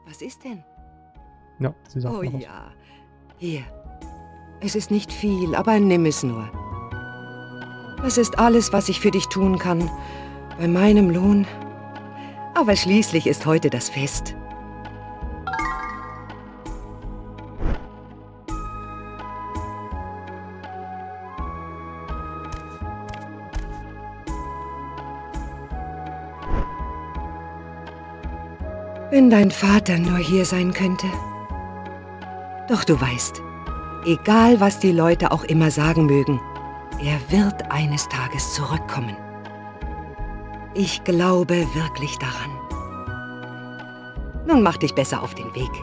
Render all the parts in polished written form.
Was ist denn? Ja, sie sagt Oh noch was. ja. Hier. Es ist nicht viel, aber nimm es nur. Das ist alles, was ich für dich tun kann. Bei meinem Lohn. Aber schließlich ist heute das Fest. Wenn dein Vater nur hier sein könnte. Doch du weißt, egal was die Leute auch immer sagen mögen, er wird eines Tages zurückkommen. Ich glaube wirklich daran. Nun mach dich besser auf den Weg.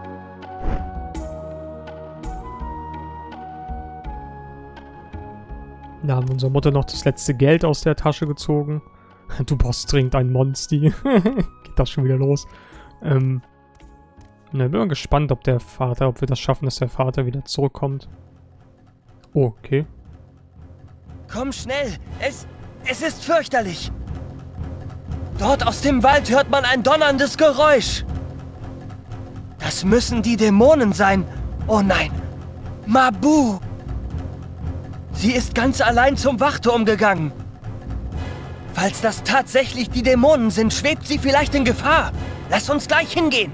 Da haben unsere Mutter noch das letzte Geld aus der Tasche gezogen. Du brauchst dringend ein Monsti. Geht das schon wieder los? Na, bin mal gespannt, ob wir das schaffen, dass der Vater wieder zurückkommt. Oh, okay. Komm schnell! Es ist fürchterlich! Dort aus dem Wald hört man ein donnerndes Geräusch! Das müssen die Dämonen sein! Oh nein! Mabu! Sie ist ganz allein zum Wachturm gegangen! Falls das tatsächlich die Dämonen sind, schwebt sie vielleicht in Gefahr! Lass uns gleich hingehen!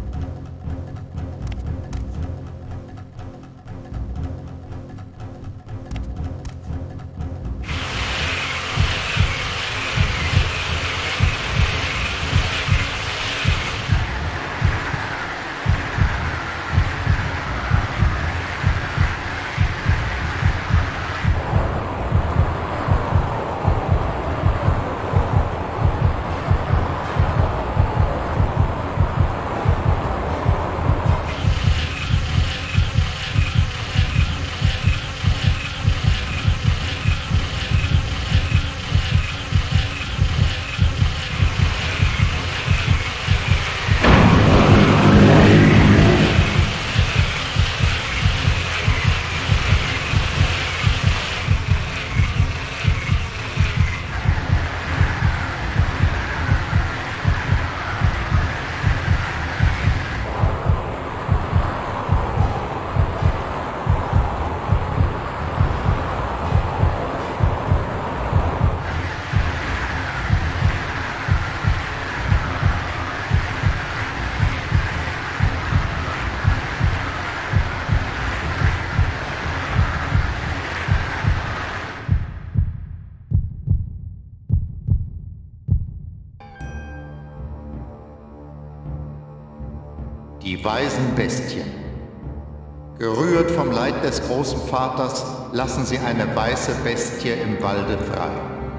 Die weisen Bestien. Gerührt vom Leid des großen Vaters, lassen sie eine weiße Bestie im Walde frei.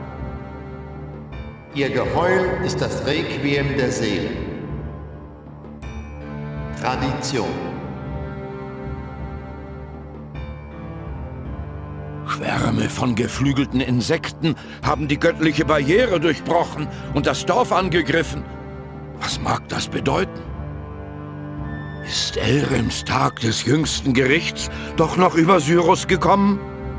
Ihr Geheul ist das Requiem der Seelen. Tradition. Schwärme von geflügelten Insekten haben die göttliche Barriere durchbrochen und das Dorf angegriffen. Was mag das bedeuten? Ist Elrims Tag des jüngsten Gerichts doch noch über Syrus gekommen?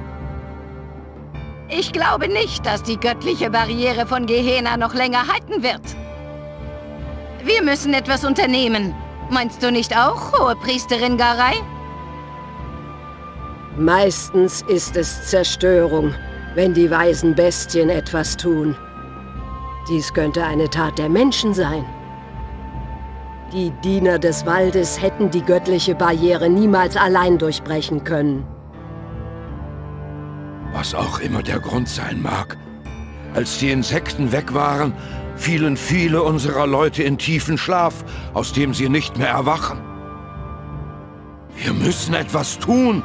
Ich glaube nicht, dass die göttliche Barriere von Gehenna noch länger halten wird. Wir müssen etwas unternehmen. Meinst du nicht auch, hohe Priesterin Garai? Meistens ist es Zerstörung, wenn die weisen Bestien etwas tun. Dies könnte eine Tat der Menschen sein. Die Diener des Waldes hätten die göttliche Barriere niemals allein durchbrechen können. Was auch immer der Grund sein mag. Als die Insekten weg waren, fielen viele unserer Leute in tiefen Schlaf, aus dem sie nicht mehr erwachen. Wir müssen etwas tun.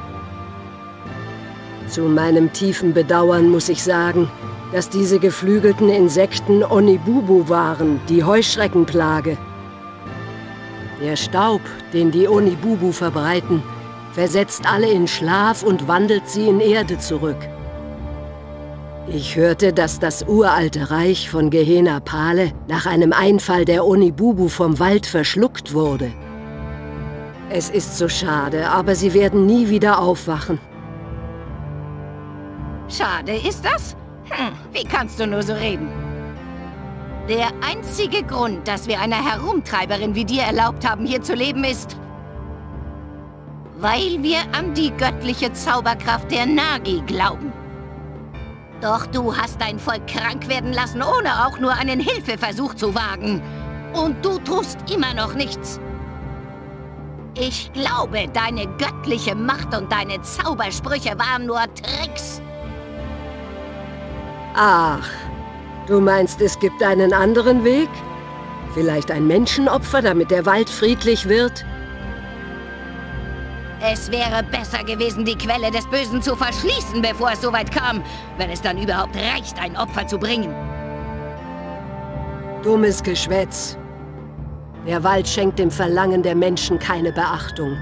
Zu meinem tiefen Bedauern muss ich sagen, dass diese geflügelten Insekten Onibubu waren, die Heuschreckenplage. Der Staub, den die Onibubu verbreiten, versetzt alle in Schlaf und wandelt sie in Erde zurück. Ich hörte, dass das uralte Reich von Gehenna Pale nach einem Einfall der Onibubu vom Wald verschluckt wurde. Es ist so schade, aber sie werden nie wieder aufwachen. Schade ist das? Wie kannst du nur so reden? Der einzige Grund, dass wir einer Herumtreiberin wie dir erlaubt haben, hier zu leben, ist, weil wir an die göttliche Zauberkraft der Nagi glauben. Doch du hast dein Volk krank werden lassen, ohne auch nur einen Hilfeversuch zu wagen. Und du tust immer noch nichts. Ich glaube, deine göttliche Macht und deine Zaubersprüche waren nur Tricks. Ach, du meinst, es gibt einen anderen Weg? Vielleicht ein Menschenopfer, damit der Wald friedlich wird? Es wäre besser gewesen, die Quelle des Bösen zu verschließen, bevor es soweit kam, wenn es dann überhaupt reicht, ein Opfer zu bringen. Dummes Geschwätz. Der Wald schenkt dem Verlangen der Menschen keine Beachtung.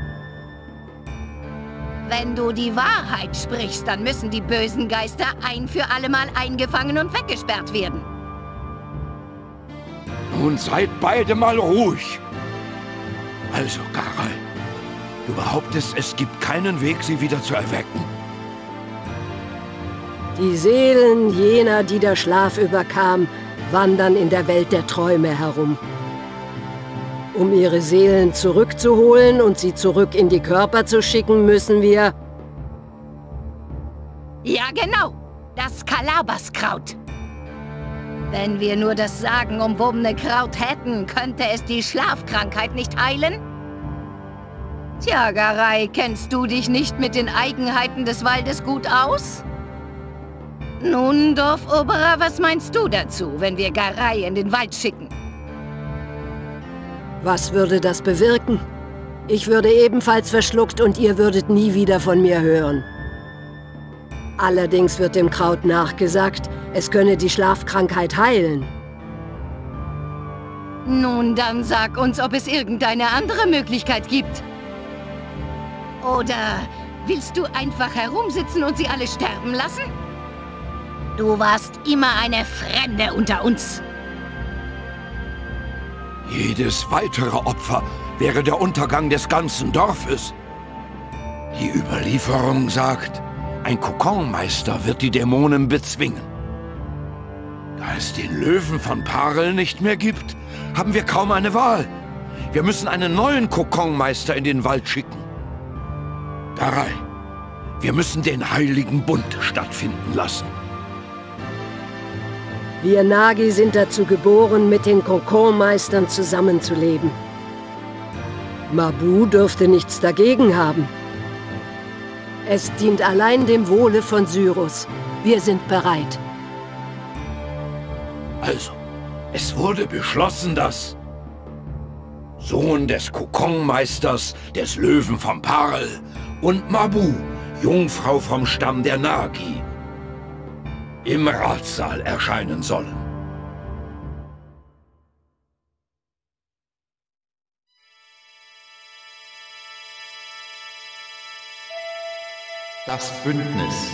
Wenn du die Wahrheit sprichst, dann müssen die bösen Geister ein für allemal eingefangen und weggesperrt werden. Nun seid beide mal ruhig. Also, Garai, du behauptest, es gibt keinen Weg, sie wieder zu erwecken? Die Seelen jener, die der Schlaf überkam, wandern in der Welt der Träume herum. Um ihre Seelen zurückzuholen und sie zurück in die Körper zu schicken, müssen wir... Ja, genau. Das Kalabaskraut. Wenn wir nur das sagenumwobene Kraut hätten, könnte es die Schlafkrankheit nicht heilen? Tja, Garai, kennst du dich nicht mit den Eigenheiten des Waldes gut aus? Nun, Dorfoberer, was meinst du dazu, wenn wir Garai in den Wald schicken? Was würde das bewirken? Ich würde ebenfalls verschluckt und ihr würdet nie wieder von mir hören. Allerdings wird dem Kraut nachgesagt, es könne die Schlafkrankheit heilen. Nun, dann sag uns, ob es irgendeine andere Möglichkeit gibt. Oder willst du einfach herumsitzen und sie alle sterben lassen? Du warst immer eine Fremde unter uns. Jedes weitere Opfer wäre der Untergang des ganzen Dorfes. Die Überlieferung sagt, ein Kokonmeister wird die Dämonen bezwingen. Da es den Löwen von Parel nicht mehr gibt, haben wir kaum eine Wahl. Wir müssen einen neuen Kokonmeister in den Wald schicken. Garai, wir müssen den heiligen Bund stattfinden lassen. Wir Nagi sind dazu geboren, mit den Kokonmeistern zusammenzuleben. Mabu dürfte nichts dagegen haben. Es dient allein dem Wohle von Syrus. Wir sind bereit. Also, es wurde beschlossen, dass Sohn des Kokonmeisters, des Löwen vom Parel und Mabu, Jungfrau vom Stamm der Nagi, im Ratssaal erscheinen sollen. Das Bündnis.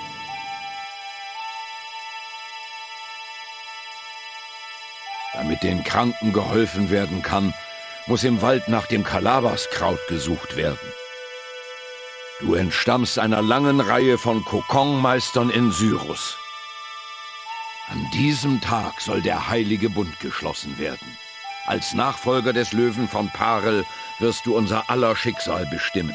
Damit den Kranken geholfen werden kann, muss im Wald nach dem Kalabaskraut gesucht werden. Du entstammst einer langen Reihe von Kokonmeistern in Syrus. An diesem Tag soll der heilige Bund geschlossen werden. Als Nachfolger des Löwen von Parel wirst du unser aller Schicksal bestimmen.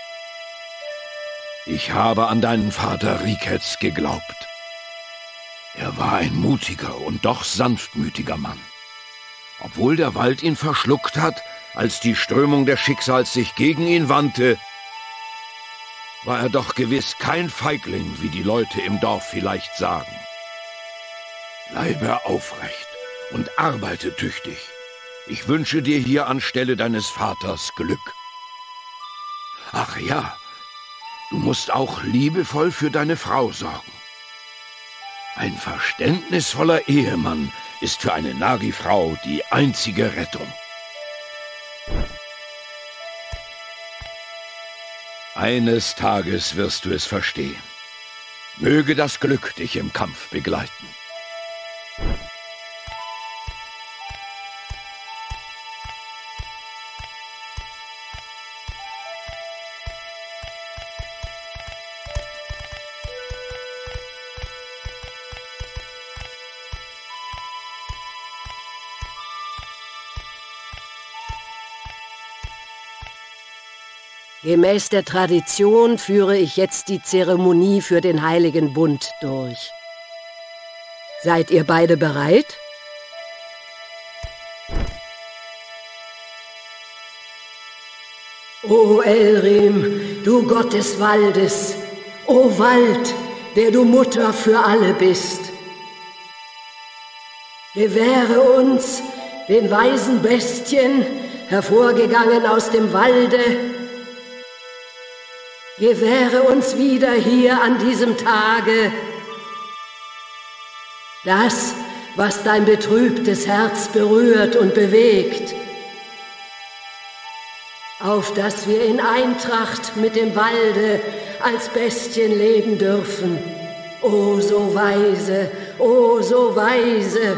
Ich habe an deinen Vater Riketz geglaubt. Er war ein mutiger und doch sanftmütiger Mann. Obwohl der Wald ihn verschluckt hat, als die Strömung des Schicksals sich gegen ihn wandte, war er doch gewiss kein Feigling, wie die Leute im Dorf vielleicht sagen. Bleibe aufrecht und arbeite tüchtig. Ich wünsche dir hier anstelle deines Vaters Glück. Ach ja, du musst auch liebevoll für deine Frau sorgen. Ein verständnisvoller Ehemann ist für eine Nagi-Frau die einzige Rettung. Eines Tages wirst du es verstehen. Möge das Glück dich im Kampf begleiten. Gemäß der Tradition führe ich jetzt die Zeremonie für den Heiligen Bund durch. Seid ihr beide bereit? O Elrim, du Gott des Waldes, o Wald, der du Mutter für alle bist. Gewähre uns, den weisen Bestien, hervorgegangen aus dem Walde, gewähre uns wieder hier an diesem Tage das, was dein betrübtes Herz berührt und bewegt, auf dass wir in Eintracht mit dem Walde als Bestien leben dürfen. O so weise, o so weise.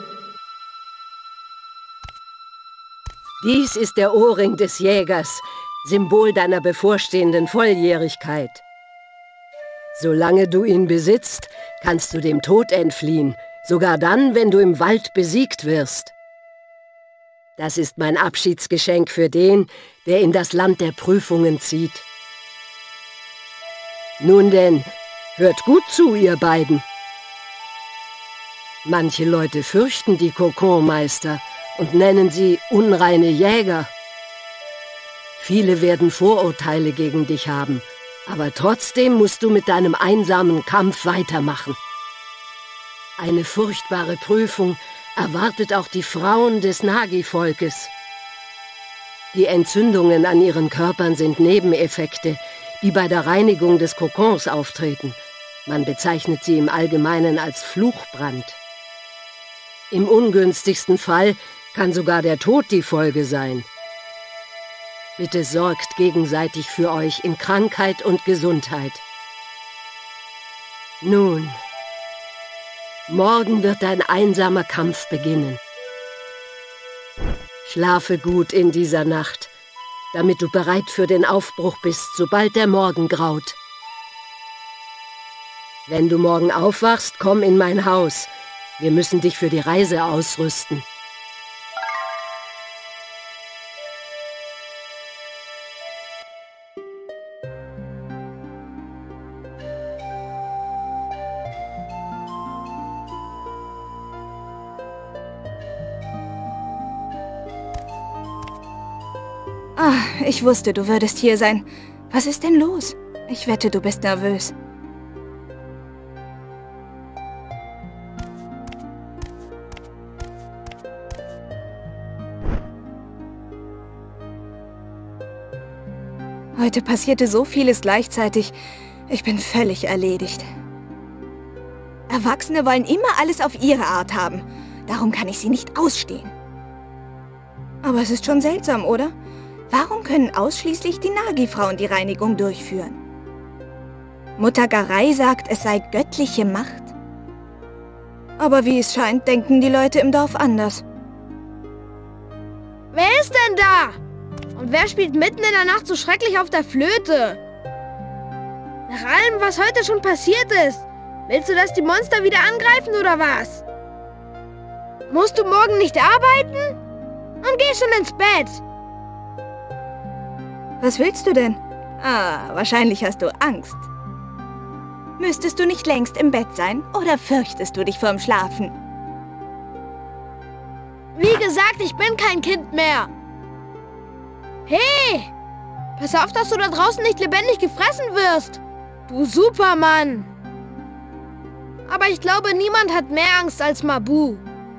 Dies ist der Ohrring des Jägers, Symbol deiner bevorstehenden Volljährigkeit. Solange du ihn besitzt, kannst du dem Tod entfliehen, sogar dann, wenn du im Wald besiegt wirst. Das ist mein Abschiedsgeschenk für den, der in das Land der Prüfungen zieht. Nun denn, hört gut zu, ihr beiden. Manche Leute fürchten die Kokonmeister und nennen sie unreine Jäger. Viele werden Vorurteile gegen dich haben, aber trotzdem musst du mit deinem einsamen Kampf weitermachen. Eine furchtbare Prüfung erwartet auch die Frauen des Nagi-Volkes. Die Entzündungen an ihren Körpern sind Nebeneffekte, die bei der Reinigung des Kokons auftreten. Man bezeichnet sie im Allgemeinen als Fluchbrand. Im ungünstigsten Fall kann sogar der Tod die Folge sein. Bitte sorgt gegenseitig für euch in Krankheit und Gesundheit. Nun, morgen wird dein einsamer Kampf beginnen. Schlafe gut in dieser Nacht, damit du bereit für den Aufbruch bist, sobald der Morgen graut. Wenn du morgen aufwachst, komm in mein Haus. Wir müssen dich für die Reise ausrüsten. Ich wusste, du würdest hier sein. Was ist denn los? Ich wette, du bist nervös. Heute passierte so vieles gleichzeitig. Ich bin völlig erledigt. Erwachsene wollen immer alles auf ihre Art haben. Darum kann ich sie nicht ausstehen. Aber es ist schon seltsam, oder? Warum können ausschließlich die Nagi-Frauen die Reinigung durchführen? Mutter Garai sagt, es sei göttliche Macht. Aber wie es scheint, denken die Leute im Dorf anders. Wer ist denn da? Und wer spielt mitten in der Nacht so schrecklich auf der Flöte? Nach allem, was heute schon passiert ist, willst du, dass die Monster wieder angreifen oder was? Musst du morgen nicht arbeiten? Und geh schon ins Bett. Was willst du denn? Wahrscheinlich hast du Angst. Müsstest du nicht längst im Bett sein oder fürchtest du dich vorm Schlafen? Wie gesagt, ich bin kein Kind mehr. Hey! Pass auf, dass du da draußen nicht lebendig gefressen wirst. Du Supermann. Aber ich glaube, niemand hat mehr Angst als Mabu.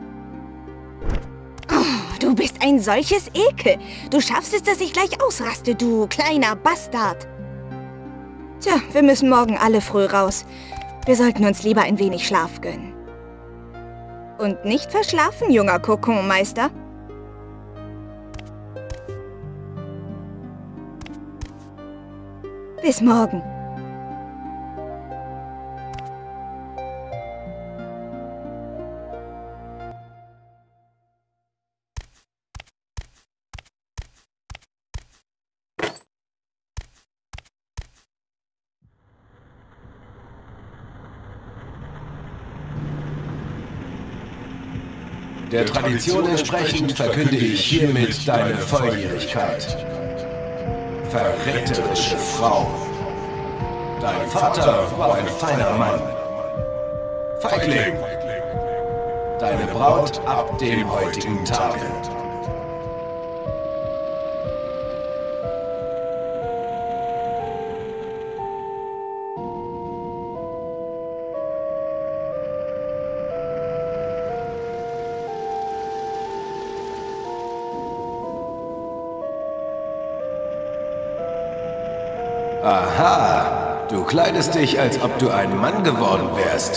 Du bist ein solches Ekel. Du schaffst es, dass ich gleich ausraste, du kleiner Bastard. Tja, wir müssen morgen alle früh raus. Wir sollten uns lieber ein wenig Schlaf gönnen. Und nicht verschlafen, junger Kokonmeister. Bis morgen. Der Tradition entsprechend verkünde ich hiermit deine Volljährigkeit. Verräterische Frau. Dein Vater war ein feiner Mann. Feigling. Deine Braut ab dem heutigen Tage. Aha, du kleidest dich, als ob du ein Mann geworden wärst.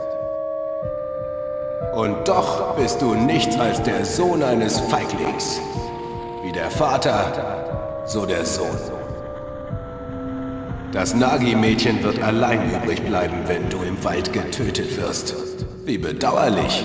Und doch bist du nichts als der Sohn eines Feiglings. Wie der Vater, so der Sohn. Das Nagi-Mädchen wird allein übrig bleiben, wenn du im Wald getötet wirst. Wie bedauerlich.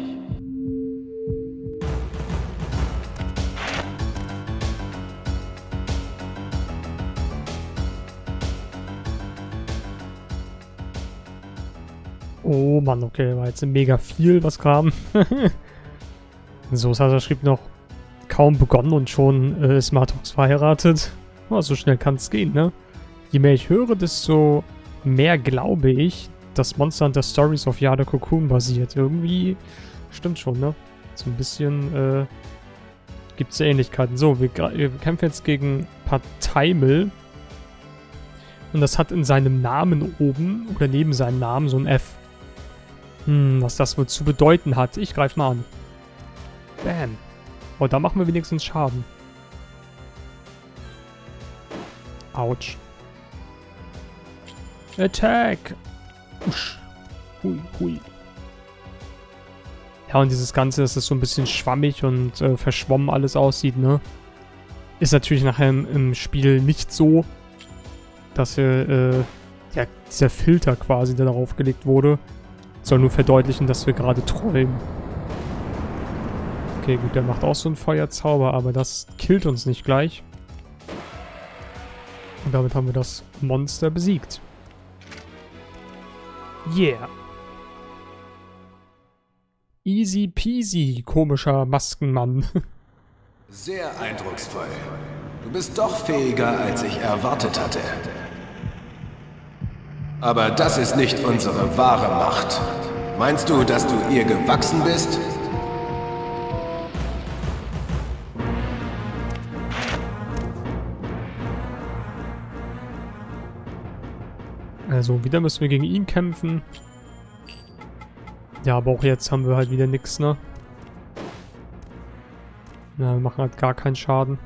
Oh Mann, okay, war jetzt mega viel, was kam. So, Sascha schrieb noch, kaum begonnen und schon ist Martox verheiratet. Oh, so schnell kann es gehen, ne? Je mehr ich höre, desto mehr glaube ich, dass Monster Hunter Stories auf Yada Cocoon basiert. Irgendwie stimmt schon, ne? So ein bisschen gibt es Ähnlichkeiten. So, wir kämpfen jetzt gegen Parteimel. Und das hat in seinem Namen oben, oder neben seinem Namen, so ein F. Was das wohl zu bedeuten hat. Ich greife mal an. Bam. Oh, da machen wir wenigstens Schaden. Autsch. Attack! Usch. Hui, hui. Ja, und dieses Ganze, dass es so ein bisschen schwammig und verschwommen alles aussieht, ne? Ist natürlich nachher im Spiel nicht so, dass ja, dieser Filter quasi, der darauf gelegt wurde, soll nur verdeutlichen, dass wir gerade träumen. Okay, gut, der macht auch so einen Feuerzauber, aber das killt uns nicht gleich. Und damit haben wir das Monster besiegt. Yeah. Easy peasy, komischer Maskenmann. Sehr eindrucksvoll. Du bist doch fähiger, als ich erwartet hatte. Aber das ist nicht unsere wahre Macht. Meinst du, dass du ihr gewachsen bist? Also, wieder müssen wir gegen ihn kämpfen. Ja, aber auch jetzt haben wir halt wieder nix, ne? Na, wir machen halt gar keinen Schaden.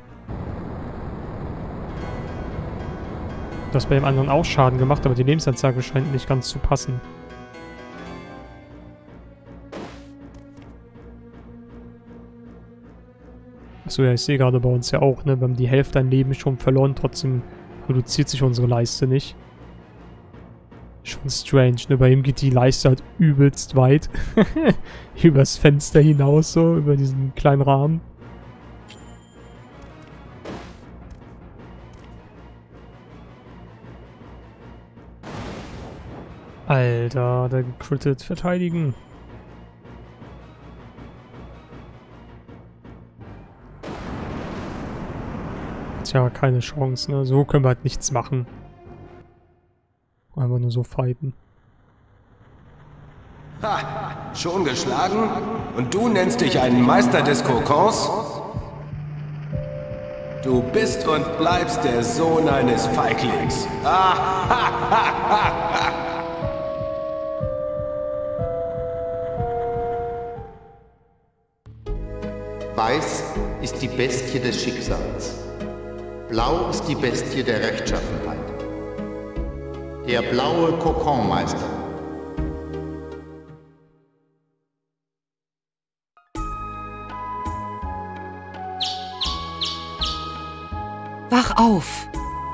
Das bei dem anderen auch Schaden gemacht, aber die Lebensanzeige scheint nicht ganz zu passen. Achso, ja, ich sehe gerade bei uns ja auch, ne? Wir haben die Hälfte an Leben schon verloren, trotzdem reduziert sich unsere Leiste nicht. Schon strange, ne? Bei ihm geht die Leiste halt übelst weit. Übers Fenster hinaus, so, über diesen kleinen Rahmen. Alter, der gecrittet. Verteidigen. Tja, keine Chance, ne? So können wir halt nichts machen. Einfach nur so fighten. Ha! Schon geschlagen? Und du nennst dich einen Meister des Kokons? Du bist und bleibst der Sohn eines Feiglings. Weiß ist die Bestie des Schicksals. Blau ist die Bestie der Rechtschaffenheit. Der blaue Kokonmeister. Wach auf!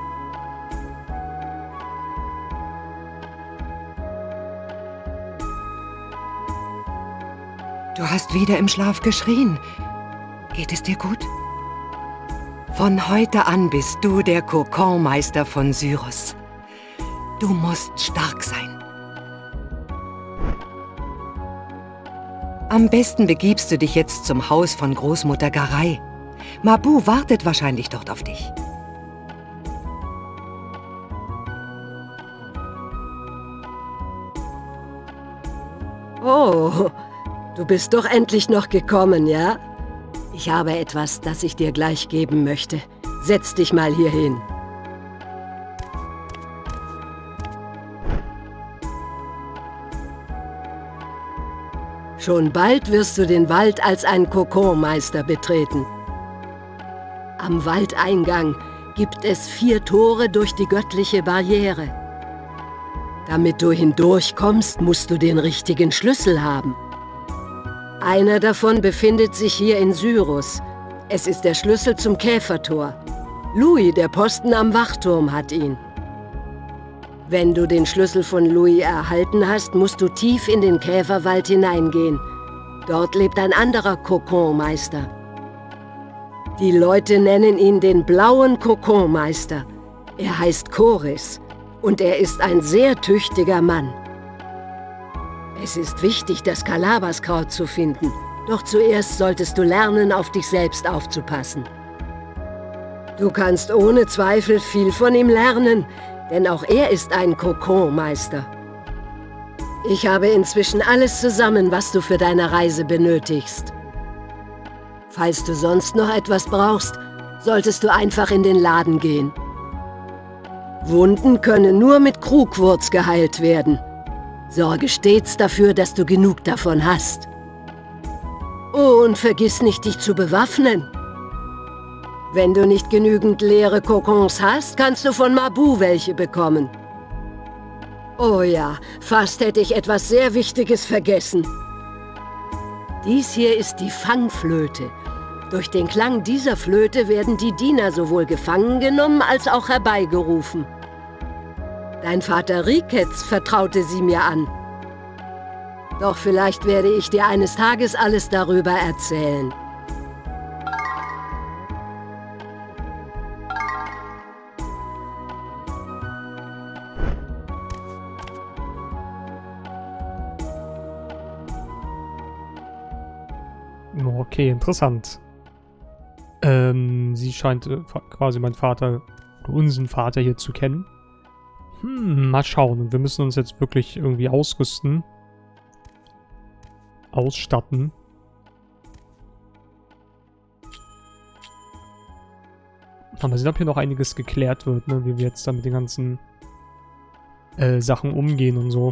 Du hast wieder im Schlaf geschrien. Geht es dir gut? Von heute an bist du der Kokonmeister von Syros. Du musst stark sein. Am besten begibst du dich jetzt zum Haus von Großmutter Garai. Mabu wartet wahrscheinlich dort auf dich. Oh, du bist doch endlich noch gekommen, ja? Ich habe etwas, das ich dir gleich geben möchte. Setz dich mal hier hin. Schon bald wirst du den Wald als ein Kokonmeister betreten. Am Waldeingang gibt es 4 Tore durch die göttliche Barriere. Damit du hindurchkommst, musst du den richtigen Schlüssel haben. Einer davon befindet sich hier in Syrus. Es ist der Schlüssel zum Käfertor. Louis, der Posten am Wachturm, hat ihn. Wenn du den Schlüssel von Louis erhalten hast, musst du tief in den Käferwald hineingehen. Dort lebt ein anderer Kokonmeister. Die Leute nennen ihn den blauen Kokonmeister. Er heißt Koris und er ist ein sehr tüchtiger Mann. Es ist wichtig, das Kalabaskraut zu finden. Doch zuerst solltest du lernen, auf dich selbst aufzupassen. Du kannst ohne Zweifel viel von ihm lernen, denn auch er ist ein Kokonmeister. Ich habe inzwischen alles zusammen, was du für deine Reise benötigst. Falls du sonst noch etwas brauchst, solltest du einfach in den Laden gehen. Wunden können nur mit Krugwurz geheilt werden. Sorge stets dafür, dass du genug davon hast. Oh, und vergiss nicht, dich zu bewaffnen. Wenn du nicht genügend leere Kokons hast, kannst du von Mabu welche bekommen. Oh ja, fast hätte ich etwas sehr Wichtiges vergessen. Dies hier ist die Fangflöte. Durch den Klang dieser Flöte werden die Diener sowohl gefangen genommen als auch herbeigerufen. Dein Vater Riketz vertraute sie mir an. Doch vielleicht werde ich dir eines Tages alles darüber erzählen. Okay, interessant. Sie scheint quasi meinen Vater, unseren Vater hier zu kennen. Mal schauen. Und wir müssen uns jetzt wirklich irgendwie ausrüsten. Ausstatten. Mal sehen, ob hier noch einiges geklärt wird, ne? Wie wir jetzt da mit den ganzen Sachen umgehen und so.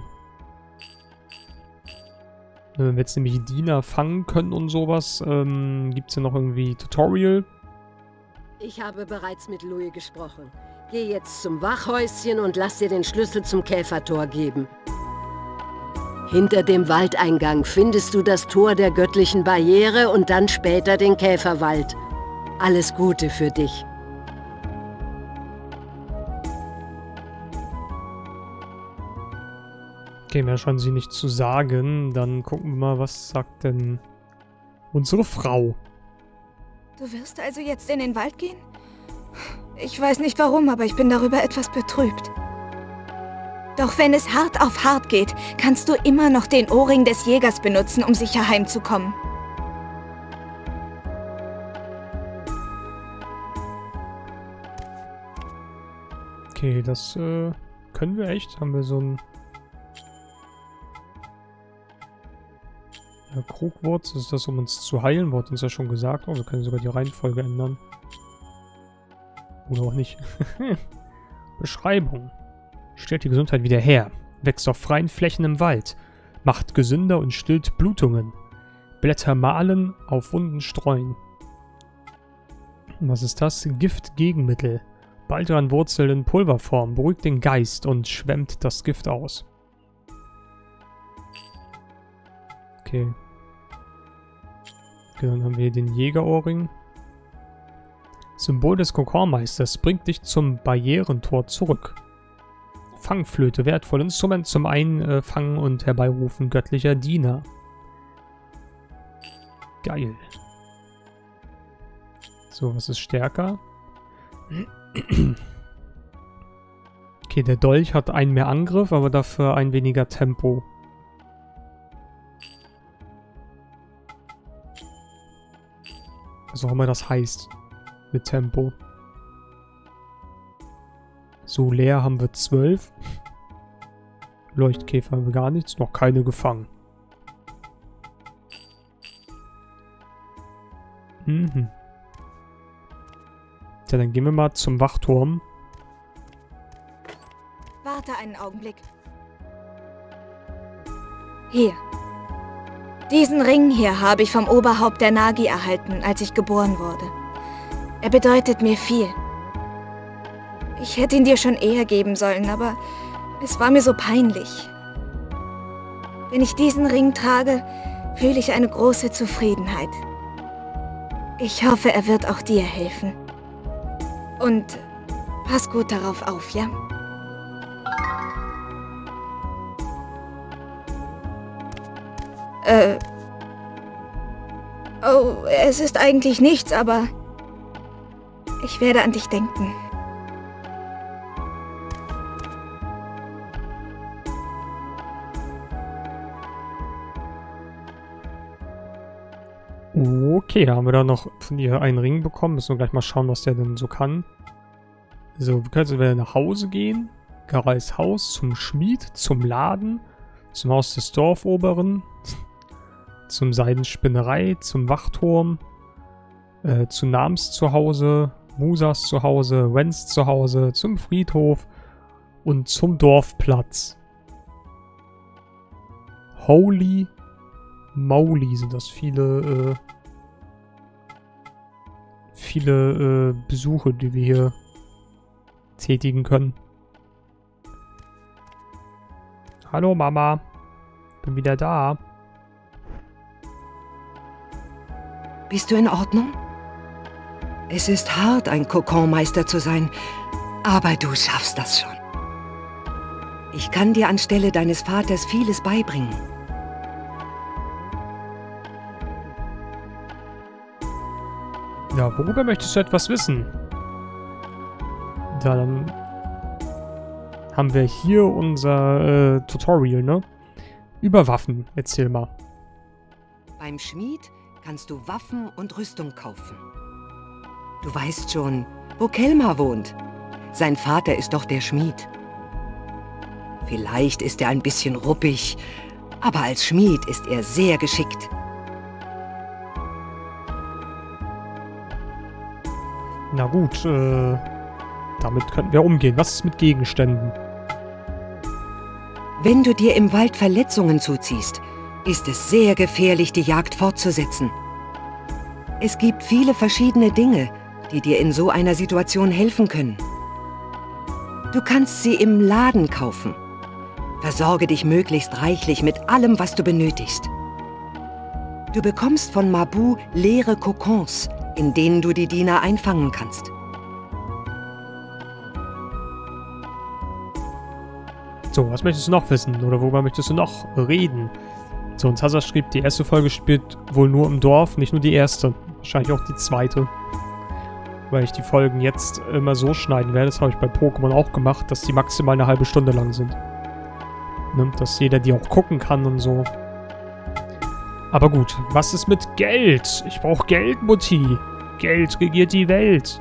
Wenn wir jetzt nämlich Diener fangen können und sowas, gibt es ja noch irgendwie Tutorial. Ich habe bereits mit Louis gesprochen. Geh jetzt zum Wachhäuschen und lass dir den Schlüssel zum Käfertor geben. Hinter dem Waldeingang findest du das Tor der göttlichen Barriere und dann später den Käferwald. Alles Gute für dich. Okay, mehr scheinen sie nicht zu sagen. Dann gucken wir mal, was sagt denn unsere Frau. Du wirst also jetzt in den Wald gehen? Ich weiß nicht warum, aber ich bin darüber etwas betrübt. Doch wenn es hart auf hart geht, kannst du immer noch den Ohrring des Jägers benutzen, um sicher heimzukommen. Okay, das können wir echt. Haben wir so ein Krugwurz, ist das, um uns zu heilen? Wurde uns ja schon gesagt. Oh, wir können sogar die Reihenfolge ändern. Oder auch nicht. Beschreibung. Stellt die Gesundheit wieder her. Wächst auf freien Flächen im Wald. Macht gesünder und stillt Blutungen. Blätter mahlen, auf Wunden streuen. Was ist das? Giftgegenmittel. Baldrianwurzel in Pulverform. Beruhigt den Geist und schwemmt das Gift aus. Okay. Dann haben wir hier den Jägerohrring. Symbol des Kokonmeisters bringt dich zum Barrierentor zurück. Fangflöte, wertvolles Instrument zum Einfangen und Herbeirufen göttlicher Diener. Geil. So, was ist stärker? Okay, der Dolch hat einen mehr Angriff, aber dafür ein weniger Tempo. Was auch immer das heißt. Mit Tempo. So, leer haben wir 12. Leuchtkäfer haben wir gar nichts. Noch keine gefangen. Mhm. Ja, dann gehen wir mal zum Wachturm. Warte einen Augenblick. Hier. Diesen Ring hier habe ich vom Oberhaupt der Nagi erhalten, als ich geboren wurde. Er bedeutet mir viel. Ich hätte ihn dir schon eher geben sollen, aber es war mir so peinlich. Wenn ich diesen Ring trage, fühle ich eine große Zufriedenheit. Ich hoffe, er wird auch dir helfen. Und pass gut darauf auf, ja? Oh, es ist eigentlich nichts, aber ich werde an dich denken. Okay, da haben wir da noch von ihr einen Ring bekommen. Müssen wir gleich mal schauen, was der denn so kann. So, wir können jetzt wieder nach Hause gehen. Garais Haus, zum Schmied, zum Laden, zum Haus des Dorfoberen, zum Seidenspinnerei, zum Wachturm, zu Nams Zuhause, Musas Zuhause, Wens Zuhause, zum Friedhof und zum Dorfplatz. Holy Moly, sind das viele Besuche, die wir hier tätigen können. Hallo Mama, bin wieder da. Bist du in Ordnung? Es ist hart, ein Kokonmeister zu sein, aber du schaffst das schon. Ich kann dir anstelle deines Vaters vieles beibringen. Ja, worüber möchtest du etwas wissen? Ja, dann haben wir hier unser Tutorial, ne? Über Waffen. Erzähl mal. Beim Schmied kannst du Waffen und Rüstung kaufen. Du weißt schon, wo Kelmar wohnt. Sein Vater ist doch der Schmied. Vielleicht ist er ein bisschen ruppig, aber als Schmied ist er sehr geschickt. Na gut, damit könnten wir umgehen. Was ist mit Gegenständen? Wenn du dir im Wald Verletzungen zuziehst, ist es sehr gefährlich, die Jagd fortzusetzen. Es gibt viele verschiedene Dinge, die dir in so einer Situation helfen können. Du kannst sie im Laden kaufen. Versorge dich möglichst reichlich mit allem, was du benötigst. Du bekommst von Mabu leere Kokons, in denen du die Diener einfangen kannst. So, was möchtest du noch wissen? Oder worüber möchtest du noch reden? So, und Zaza schrieb, die erste Folge spielt wohl nur im Dorf, nicht nur die erste. Wahrscheinlich auch die zweite. Weil ich die Folgen jetzt immer so schneiden werde, das habe ich bei Pokémon auch gemacht, dass die maximal eine halbe Stunde lang sind. Ne? Dass jeder die auch gucken kann und so. Aber gut, was ist mit Geld? Ich brauche Geld, Mutti. Geld regiert die Welt.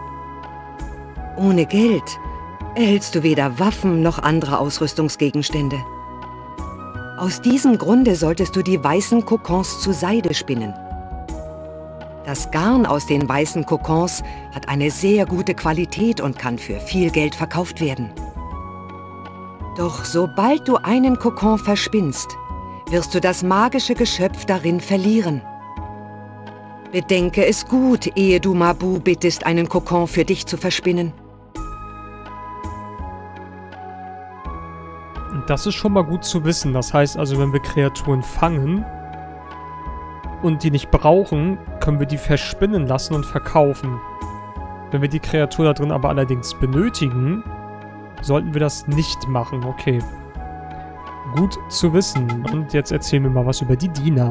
Ohne Geld erhältst du weder Waffen noch andere Ausrüstungsgegenstände. Aus diesem Grunde solltest du die weißen Kokons zu Seide spinnen. Das Garn aus den weißen Kokons hat eine sehr gute Qualität und kann für viel Geld verkauft werden. Doch sobald du einen Kokon verspinnst, wirst du das magische Geschöpf darin verlieren. Bedenke es gut, ehe du Mabu bittest, einen Kokon für dich zu verspinnen. Das ist schon mal gut zu wissen. Das heißt also, wenn wir Kreaturen fangen und die nicht brauchen, können wir die verspinnen lassen und verkaufen. Wenn wir die Kreatur da drin aber allerdings benötigen, sollten wir das nicht machen. Okay. Gut zu wissen. Und jetzt erzähl mir mal was über die Diener.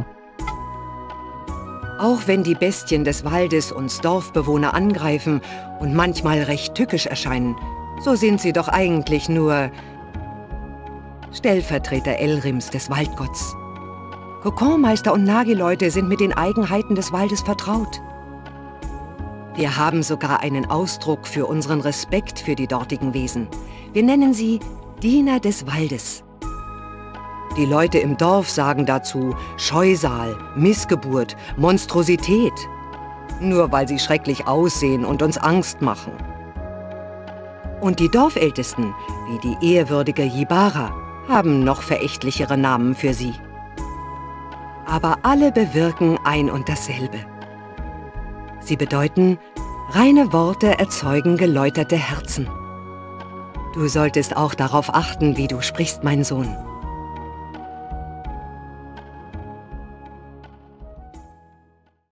Auch wenn die Bestien des Waldes uns Dorfbewohner angreifen und manchmal recht tückisch erscheinen, so sind sie doch eigentlich nur Stellvertreter Elrims des Waldgotts. Kokonmeister und Nagi-Leute sind mit den Eigenheiten des Waldes vertraut. Wir haben sogar einen Ausdruck für unseren Respekt für die dortigen Wesen. Wir nennen sie Diener des Waldes. Die Leute im Dorf sagen dazu Scheusal, Missgeburt, Monstrosität. nur weil sie schrecklich aussehen und uns Angst machen. Und die Dorfältesten, wie die ehrwürdige Ybarra, haben noch verächtlichere Namen für sie. Aber alle bewirken ein und dasselbe. Sie bedeuten, reine Worte erzeugen geläuterte Herzen. Du solltest auch darauf achten, wie du sprichst, mein Sohn.